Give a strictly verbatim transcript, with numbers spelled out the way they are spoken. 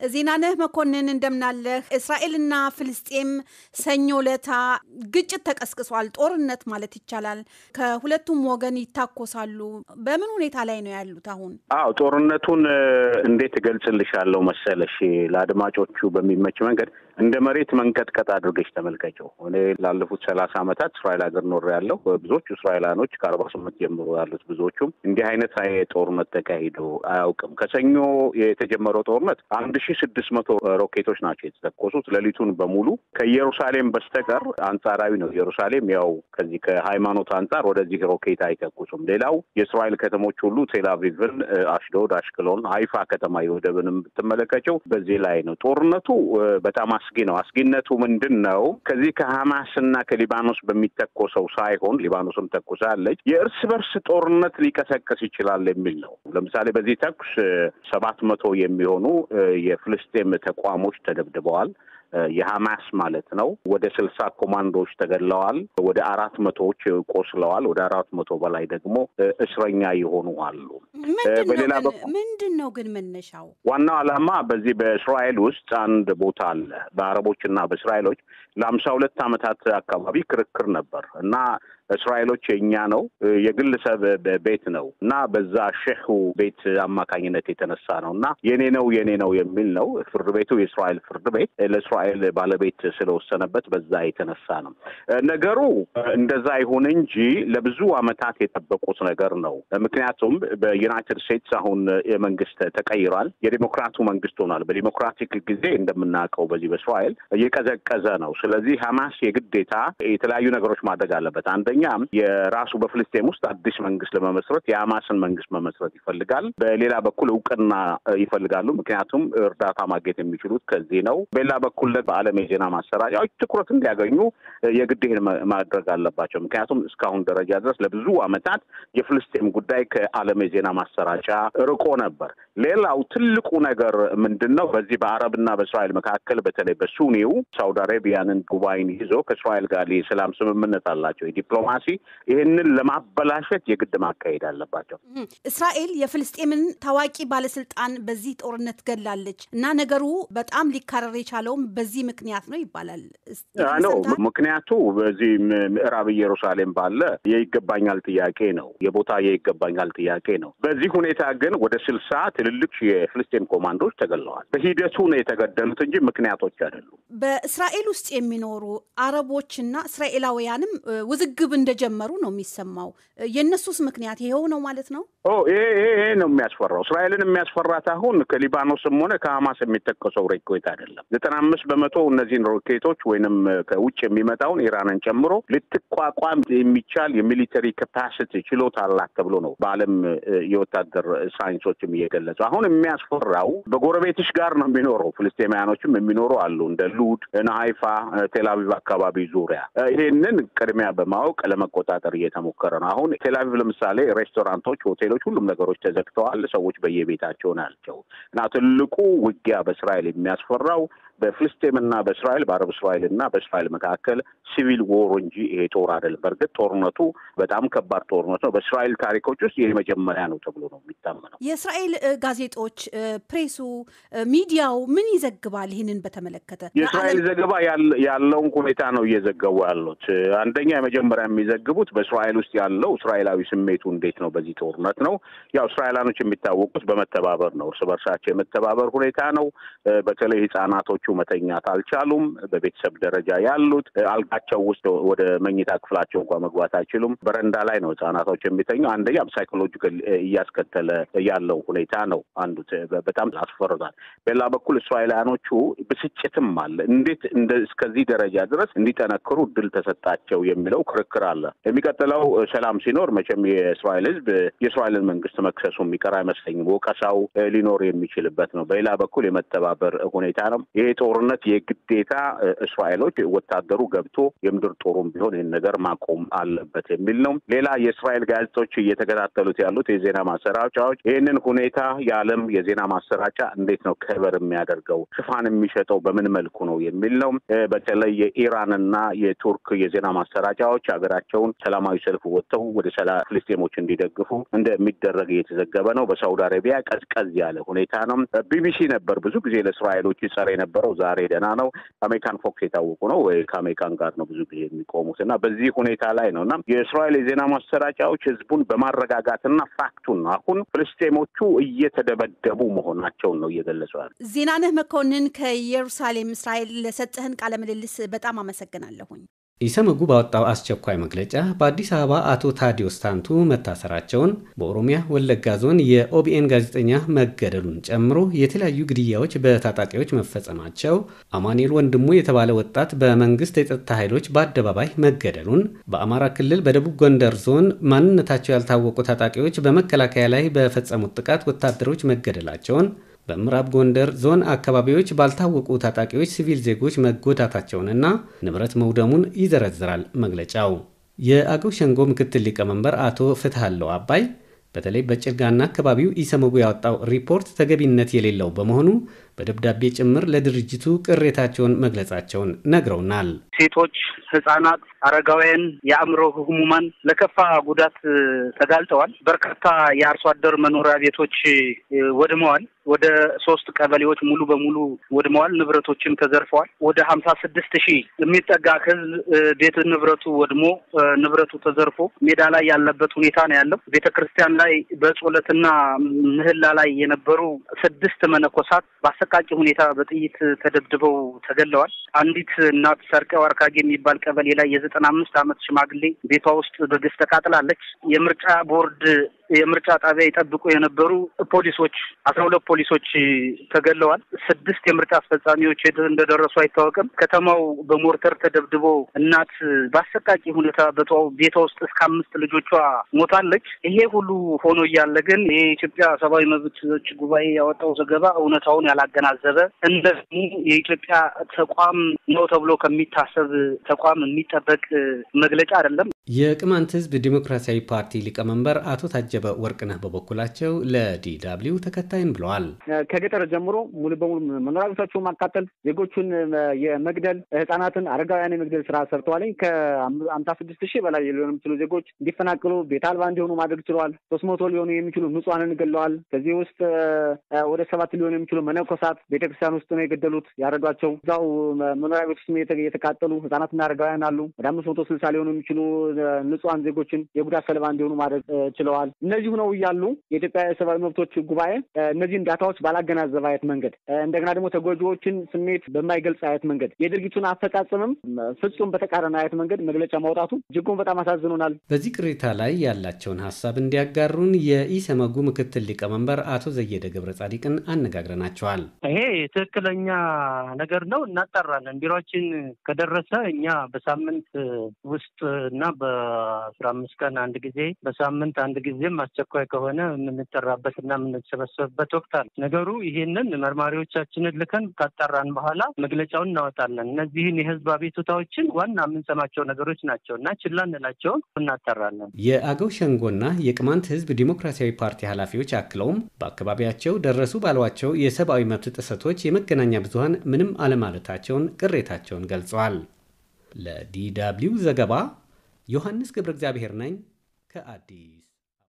ዜናነህ መኮንን እንደምናለህ እስራኤልና ፍልስጤም ሰኞ ለታ ግጭት ተቀስቅሷል ጦርነት ማለት ይቻላል ከሁለቱም ወገን ይታኮሳሉ በምን ሁኔታ ላይ ነው ያሉት አሁን አዎ ጦርነቱን እንዴት ገልጽልሻለሁ መሰለሽ ለአድማጮቹ በሚመች መንገድ እንደ መሬት መንቀጥቀጥ አድርገሽ ተመልከቸው እኔ ላለፉት ሰላሳ አመታት እስራኤል ሀገር ኖር ያለው ብዙዎች እስራኤላኖች ከአርባ ስምንት ጀምሮ ያሉት ብዙዎቹም እንዲህ አይነት ጦርነት ተካሂዶ አያውቅም ከሰኞ የተጀመረው ጦርነት አንድ ሺህ ስድስት መቶ ሮኬቶች ናቸው የተተኮሱት ሌሊቱን በሙሉ ከኢየሩሳሌም በስተቀር አንጻራዊ ነው ኢየሩሳሌም ያው ከዚህ ከሃይማኖት አንጻር ወደዚህ ሮኬት አይተኩሱም ሌላው የእስራኤል ከተሞች ሁሉ ቴል አቪቭን አሽዶድ አሽክሎን ሃይፋ ከተማ ይወደብንም ተመለከቸው በዚህ ላይ ነው ጦርነቱ በጣም አስጊ ነው አስጊነቱ ምንድነው ከዚህ ከሐማስና ከሊባኖስ በሚተኮሰው ሳይሆን ሊባኖስም ተኩሳለች የእርስ በርስ ጦርነት ሊቀሰቀስ ይችላል የሚል ነው ለምሳሌ በዚህ ተኩስ ሰባት መቶ የሚሆኑ የፍልስጤም ተቋሞች ተደብድበዋል የሐማስ ማለት ነው ወደ ስልሳ ኮማንዶዎች ተገድለዋል ወደ አራት መቶዎች ቆስለዋል ወደ አራት መቶ በላይ ደግሞ እስረኛ ይሆኑ አሉ በሌላ በኩል ምንድነው ግን መነሻው ዋናው ዓላማ በዚህ በእስራኤል ውስጥ አንድ ቦታ አለ በአረቦችና በእስራኤሎች ለሃምሳ ሁለት አመታት አካባቢ ክርክር ነበር እና እስራኤሎች የኛ ነው የግለሰብ ቤት ነው እና በዛ ሼሁ ቤት አማካኝነት የተነሳ ነውና የኔ ነው የኔ ነው የሚል ነው ፍርድ ቤቱ የእስራኤል ፍርድ ቤት ለእስራኤል ባለቤት ስለወሰነበት በዛ የተነሳ ነው ነገሩ እንደዛ ይሁን እንጂ ለብዙ አመታት የተጠበቁት ነገር ነው ምክንያቱም በዩናይትድ ስቴትስ አሁን የመንግስት ተቀይሯል የዲሞክራቱ መንግስት ሆኗል በዲሞክራቲክ ጊዜ እንደምናውቀው በዚህ በእስራኤል እየቀዘቀዘ ነው ስለዚህ ሐማስ የግዴታ የተለያዩ ነገሮች ማድረግ አለበት አንደኛ የራሱ በፍልስጤም ውስጥ አዲስ መንግስት ለመመስረት የሐማስን መንግስት መመስረት ይፈልጋል በሌላ በኩል እውቅና ይፈልጋሉ ምክንያቱም እርዳታ ማግኘት የሚችሉት ከዚህ ነው በሌላ በኩል በዓለም የዜና ማሰራጫዎች ትኩረት እንዲያገኙ የግዴታ ማድረግ አለባቸው ምክንያቱም እስካሁን ደረጃ ድረስ ለብዙ አመታት የፍልስጤም ጉዳይ ከዓለም የዜና ማሰራጫ ርቆ ነበር ሌላው ትልቁ ነገር ምንድነው በዚህ በአረብና በእስራኤል መካከል በተለይ በሱኒው ሳውዲ አረቢያንን ጉባኤን ይዞ ከእስራኤል ጋር የሰላም ስምምነት አላቸው የዲፕሎማሲ ይሄንን ለማበላሸት የግድ ማካሄድ አለባቸው እስራኤል የፍልስጤምን ታዋቂ ባለስልጣን በዚህ ጦርነት ገላለች እና ነገሩ በጣም ሊካረር የቻለው በዚህ ምክንያት ነው ይባላል ነው ምክንያቱ በዚህ ምዕራብ ኢየሩሳሌም ባለ የይገባኛል ጥያቄ ነው የቦታ የይገባኛል ጥያቄ ነው በዚህ ሁኔታ ግን ወደ ስልሳ ትልልቅ የፍልስጤም ኮማንዶዎች ተገለዋል በሂደቱ ነው የተገደሉት እንጂ ምክንያቶች አይደሉም በእስራኤል ውስጥ የሚኖሩ አረቦችና እስራኤላውያንም ውዝግብ እንደጀመሩ ነው የሚሰማው የነሱስ ምክንያት ይሄው ነው ማለት ነው ኦ ይሄ ይሄ ነው የሚያስፈራው እስራኤልን የሚያስፈራት አሁን ከሊባኖስም ሆነ ከሐማስ የሚተከሰው ሮኬት አይደለም ዘጠና አምስት በመቶ እነዚህን ሮኬቶች ወይንም ከውጭ የሚመጣውን ኢራንን ጨምሮ ልትቋቋም የሚቻል የሚሊተሪ ካፓሲቲ ችሎታ አላት ተብሎ ነው በዓለም የወታደር ሳይንሶችም እየገለጹ አሁን የሚያስፈራው በጎረቤትሽ ጋር ነው የሚኖረው ፍልስጤማውያኖችም የሚኖሩ አሉ እንደ ሉድ እና ሃይፋ ቴል አቪቭ አካባቢ ዙሪያ ይሄንን ቅድሚያ በማወቅ ለመቆጣጠር እየተሞከረ ነው አሁን ቴል አቪቭ ለምሳሌ ሬስቶራንቶች ሆቴሎች ሁሉም ነገሮች ተዘግተዋል ሰዎች በየቤታቸው ናቸው እና ትልቁ ውጊያ በእስራኤል የሚያስፈራው በፍልስጤምና በእስራኤል በአረብ እስራኤልና በእስራኤል መካከል ሲቪል ዎር እንጂ ይሄ ጦር አይደለም በርግጥ ጦርነቱ በጣም ከባድ ጦርነት ነው በእስራኤል ታሪኮች ውስጥ ይሄ መጀመሪያ ነው ተብሎ ነው የሚታመነው የእስራኤል ጋዜጦች ፕሬሱ ሚዲያው ምን ይዘግባል ይሄንን በተመለከተ የእስራኤል ዘገባ ያለውን ሁኔታ ነው እየዘገቡ ያሉት አንደኛ የመጀመሪያ የሚዘግቡት በእስራኤል ውስጥ ያለው እስራኤላዊ ስሜቱ እንዴት ነው በዚህ ጦርነት ነው ያው እስራኤላኖች የሚታወቁት በመተባበር ነው እርስ በርሳቸው የመተባበር ሁኔታ ነው በተለይ ህፃናቶቹ መተኛት አልቻሉም በቤተሰብ ደረጃ ያሉት አልጋቸው ውስጥ ወደ መኝታ ክፍላቸው እንኳን መግባት አይችሉም በረንዳ ላይ ነው ህፃናቶች የሚተኙ አንደኛ ሳይኮሎጂካል እያስከተለ ያለው ሁኔታ ነው አንዱ በጣም አስፈርቷል በሌላ በኩል እስራኤላኖቹ ብስጭትም አለ እንዴት እንደ እስከዚህ ደረጃ ድረስ እንዲጠነክሩ ድል ተሰጣቸው የሚለው ክርክር አለ የሚቀጥለው ሰላም ሲኖር መቼም የእስራኤል ህዝብ የእስራኤልን መንግስት መክሰሱ የሚቀር አይመስለኝም ወቀሳው ሊኖር የሚችልበት ነው በሌላ በኩል የመተባበር ሁኔታ ነው ይሄ ጦርነት የግዴታ እስራኤሎች ወታደሩ ገብቶ የምድር ጦሩም ቢሆን ይህን ነገር ማቆም አለበት የሚል ነው። ሌላ የእስራኤል ጋዜጦች እየተከታተሉት ያሉት የዜና ማሰራጫዎች ይህንን ሁኔታ የዓለም የዜና ማሰራጫ እንዴት ነው ከበር የሚያደርገው ሽፋን የሚሸጠው በምን መልኩ ነው የሚል ነው። በተለይ የኢራንና የቱርክ የዜና ማሰራጫዎች ሀገራቸውን ሰላማዊ ሰልፍ ወጥተው ወደ ሰላም ፍልስጤሞች እንዲደግፉ እንደሚደረግ እየተዘገበ ነው። በሳውዲ አረቢያ ቀዝቀዝ ያለ ሁኔታ ነው። ቢቢሲ ነበር ብዙ ጊዜ ለእስራኤሎች ይጸር የነበረው ዛሬ ደህና ነው። አሜሪካን ፎክስ የታወቁ ነው ወይ ከአሜሪካን ጋር ነው ብዙ ጊዜ የሚቆሙት እና በዚህ ሁኔታ ላይ ነውና የእስራኤል የዜና ማሰራጫዎች ህዝቡን በማረጋጋትና ፋክቱን አሁን ፍልስጤሞቹ እየተደበደቡ መሆናቸውን ነው እየገለጹ ያሉት። ዜናነህ መኮንን ከኢየሩሳሌም እስራኤል ለሰጠህን ቃለ ምልልስ በጣም አመሰግናለሁኝ። ኢሰመጉ ባወጣው አስቸኳይ መግለጫ በአዲስ አበባ አቶ ታዲዮስ ታንቱ መታሰራቸውን በኦሮሚያ ወለጋ ዞን የኦቢኤን ጋዜጠኛ መገደሉን ጨምሮ የተለያዩ ግድያዎች በታጣቂዎች መፈጸማቸው፣ አማኑኤል ወንድሙ የተባለ ወጣት በመንግስት የጸጥታ ኃይሎች በአደባባይ መገደሉን፣ በአማራ ክልል በደቡብ ጎንደር ዞን ማንነታቸው ያልታወቁ ታጣቂዎች በመከላከያ ላይ በፈጸሙት ጥቃት ወታደሮች መገደላቸውን፣ በምዕራብ ጎንደር ዞን አካባቢዎች ባልታወቁ ታጣቂዎች ሲቪል ዜጎች መጎዳታቸውንና ንብረት መውደሙን ይዘረዝራል መግለጫው። የአገው ሸንጎ ምክትል ሊቀመንበር አቶ ፍትሃለው አባይ በተለይ በጭልጋና አካባቢው ኢሰመጉ ያወጣው ሪፖርት ተገቢነት የሌለው በመሆኑ በደብዳቤ ጭምር ለድርጅቱ ቅሬታቸውን መግለጻቸውን ነግረውናል። ሴቶች፣ ህፃናት፣ አረጋውያን፣ የአእምሮ ህሙማን ለከፋ ጉዳት ተጋልጠዋል። በርካታ የአርሶ አደር መኖሪያ ቤቶች ወድመዋል። ወደ ሶስት ቀበሌዎች ሙሉ በሙሉ ወድመዋል። ንብረቶችም ተዘርፈዋል። ወደ ሀምሳ ስድስት ሺህ የሚጠጋ ህዝብ ቤት ንብረቱ ወድሞ ንብረቱ ተዘርፎ ሜዳ ላይ ያለበት ሁኔታ ነው ያለው። ቤተክርስቲያን ላይ በጾለትና ምህላ ላይ የነበሩ ስድስት መነኮሳት በአሰቃቂ ሁኔታ በጥይት ተደብድበው ተገለዋል። አንዲት እናት ሰርቀ ዋርካጌ የሚባል ቀበሌ ላይ የዘጠና አምስት ዓመት ሽማግሌ ቤቷ ውስጥ በግፍ ተቃጥላለች። የምርጫ ቦርድ የምርጫ ጣቢያ ይጠብቁ የነበሩ ፖሊሶች አስራ ሁለት ፖሊሶች ተገለዋል። ስድስት የምርጫ አስፈጻሚዎች እንደደረሱ አይታወቅም። ከተማው በሞርተር ተደብድቦ እናት በአሰቃቂ ሁኔታ ቤቷ ውስጥ እስከ አምስት ልጆቿ ሞታለች። ይሄ ሁሉ ሆኖ እያለ ግን የኢትዮጵያ ሰብአዊ መብቶች ጉባኤ ያወጣው ዘገባ እውነታውን ያላገናዘበ እንደዚህ የኢትዮጵያ ተቋም ነው ተብሎ ከሚታሰብ ተቋም የሚጠበቅ መግለጫ አይደለም። የቅማንት ህዝብ ዲሞክራሲያዊ ፓርቲ ሊቀመንበር አቶ ታጀበ ወርቅነህ በበኩላቸው ለዲደብሊው ተከታይን ብለዋል። ከገጠር ጀምሮ ሙሉ በሙሉ መኖሪያ ቤቶቻቸውን ማቃጠል፣ ዜጎቹን የመግደል፣ ህፃናትን፣ አረጋውያን የመግደል ስራ ሰርተዋል። ከአምሳ ስድስት ሺህ በላይ ሊሆኑ የሚችሉ ዜጎች እንዲፈናቀሉ ቤት አልባ እንዲሆኑ ማድረግ ችለዋል። ሶስት መቶ ሊሆኑ የሚችሉ ንጹሃንን ገለዋል። ከዚህ ውስጥ ወደ ሰባት ሊሆኑ የሚችሉ መነኮሳት ቤተክርስቲያን ውስጥ ነው የገደሉት ያረዷቸው። እዛው መኖሪያ ቤት ውስጥ የተቃጠሉ ህፃናትና አረጋውያን አሉ። ወደ አምስት መቶ ስልሳ ሊሆኑ የሚችሉ ንጹሃን ዜጎችን የጉዳት ሰለባ እንዲሆኑ ማድረግ ችለዋል። እነዚህ ነው እያሉ የኢትዮጵያ የሰብአዊ መብቶች ጉባኤ እነዚህን ዳታዎች ባላገናዘበ አይነት መንገድ እንደገና ደግሞ ተጎጂዎችን ስሜት በማይገልጽ አይነት መንገድ የድርጊቱን አፈጻጸምም ፍጹም በተቃራኒ አይነት መንገድ መግለጫ ማውጣቱ እጅጉን በጣም አሳዝኖናል። በዚህ ቅሬታ ላይ ያላቸውን ሀሳብ እንዲያጋሩን የኢሰመጉ ምክትል ሊቀመንበር አቶ ዘየደ ገብረ ጻዲቅን አነጋግረናቸዋል። ይሄ ትክክለኛ ነገር ነው፣ እናጣራለን። ቢሮአችን ከደረሰ እኛ በሳምንት ውስጥ እና በአስራ አምስት ቀን አንድ ጊዜ በሳምንት አንድ ጊዜም አስቸኳይ ከሆነ የምንጠራበትና የምንሰበሰብበት ወቅት አለ። ነገሩ ይሄንን መርማሪዎቻችንን ልከን ካጣራን በኋላ መግለጫውን እናወጣለን። እነዚህን የህዝብ አቤቱታዎችን ዋና የምንሰማቸው ነገሮች ናቸው እና ችላ እንላቸውን እናጣራለን። የአገው ሸንጎና የቅማንት ህዝብ ዲሞክራሲያዊ ፓርቲ ኃላፊዎች አክለውም በአካባቢያቸው ደረሱ ባሏቸው የሰብአዊ መብት ጥሰቶች የመገናኛ ብዙሃን ምንም አለማለታቸውን ቅሬታቸውን ገልጸዋል። ለዲደብሊው ዘገባ ዮሐንስ ገብረ እግዚአብሔር ነኝ ከአዲስ